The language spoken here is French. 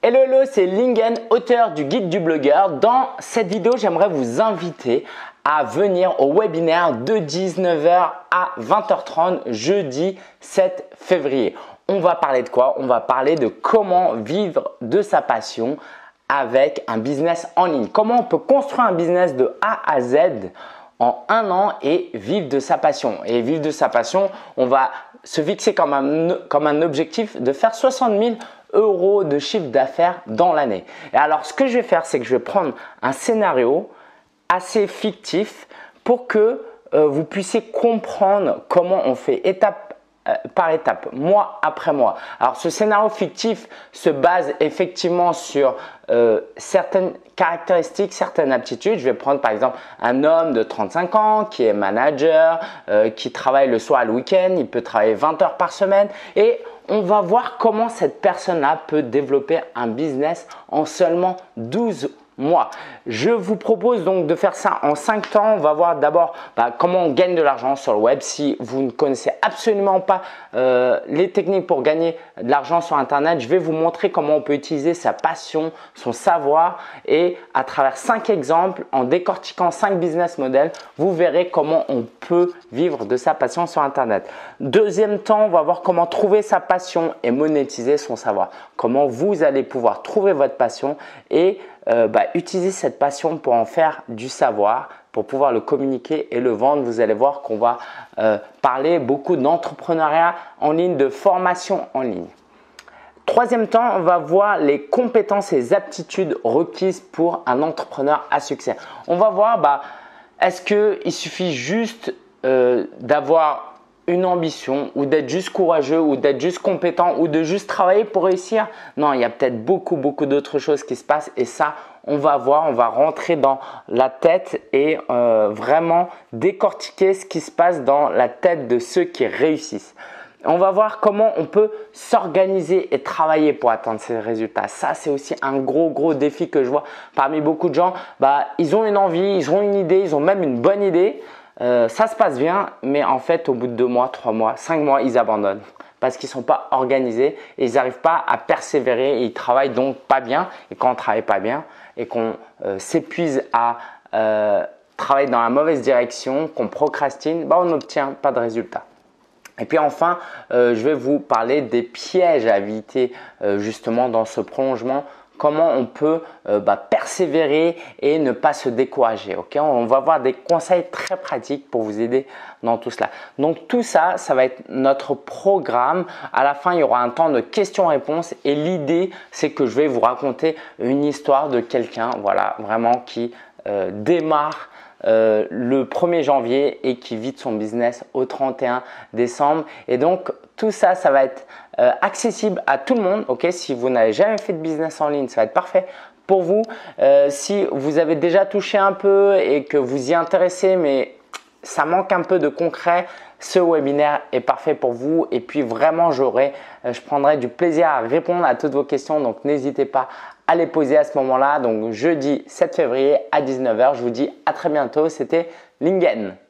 Hello, hello, c'est Lingen, auteur du guide du blogueur. Dans cette vidéo, j'aimerais vous inviter à venir au webinaire de 19h à 20h30 jeudi 7 février. On va parler de quoi? On va parler de comment vivre de sa passion avec un business en ligne. Comment on peut construire un business de A à Z en un an et vivre de sa passion. Et vivre de sa passion, on va se fixer comme un objectif de faire 60 000 € de chiffre d'affaires dans l'année. Et alors, ce que je vais faire, c'est que je vais prendre un scénario assez fictif pour que vous puissiez comprendre comment on fait étape par étape, mois après mois. Alors, ce scénario fictif se base effectivement sur certaines caractéristiques, certaines aptitudes. Je vais prendre par exemple un homme de 35 ans qui est manager, qui travaille le soir et le week-end, il peut travailler 20 heures par semaine et on va voir comment cette personne-là peut développer un business en seulement 12 mois. Je vous propose donc de faire ça en 5 temps. On va voir d'abord comment on gagne de l'argent sur le web. Si vous ne connaissez absolument pas les techniques pour gagner de l'argent sur Internet, je vais vous montrer comment on peut utiliser sa passion, son savoir et à travers 5 exemples, en décortiquant 5 business models, vous verrez comment on peut vivre de sa passion sur Internet. Deuxième temps, on va voir comment trouver sa passion et monétiser son savoir. Comment vous allez pouvoir trouver votre passion et utiliser cette passion pour en faire du savoir, pour pouvoir le communiquer et le vendre. Vous allez voir qu'on va parler beaucoup d'entrepreneuriat en ligne, de formation en ligne. Troisième temps, on va voir les compétences et les aptitudes requises pour un entrepreneur à succès. On va voir est-ce qu'il suffit juste d'avoir une ambition ou d'être juste courageux ou d'être juste compétent ou de juste travailler pour réussir. Non, il y a peut-être beaucoup d'autres choses qui se passent et ça, on va voir, on va rentrer dans la tête et vraiment décortiquer ce qui se passe dans la tête de ceux qui réussissent. On va voir comment on peut s'organiser et travailler pour atteindre ces résultats. Ça, c'est aussi un gros défi que je vois parmi beaucoup de gens. Ils ont une envie, ils ont une idée, ils ont même une bonne idée. Ça se passe bien, mais en fait, au bout de 2 mois, 3 mois, 5 mois, ils abandonnent parce qu'ils ne sont pas organisés et ils n'arrivent pas à persévérer et ils travaillent donc pas bien. Et quand on ne travaille pas bien et qu'on s'épuise à travailler dans la mauvaise direction, qu'on procrastine, on n'obtient pas de résultats. Et puis enfin, je vais vous parler des pièges à éviter justement dans ce prolongement. Comment on peut persévérer et ne pas se décourager. Okay, on va voir des conseils très pratiques pour vous aider dans tout cela. Donc tout ça, ça va être notre programme. À la fin, il y aura un temps de questions-réponses et l'idée, c'est que je vais vous raconter une histoire de quelqu'un, voilà, vraiment qui démarre le 1er janvier et qui vide son business au 31 décembre. Et donc, tout ça, ça va être accessible à tout le monde. Okay, si vous n'avez jamais fait de business en ligne, ça va être parfait pour vous. Si vous avez déjà touché un peu et que vous y intéressez, mais ça manque un peu de concret, ce webinaire est parfait pour vous. Et puis vraiment, je prendrai du plaisir à répondre à toutes vos questions. Donc, n'hésitez pas à les poser à ce moment-là. Donc, jeudi 7 février à 19h. Je vous dis à très bientôt. C'était Lingen.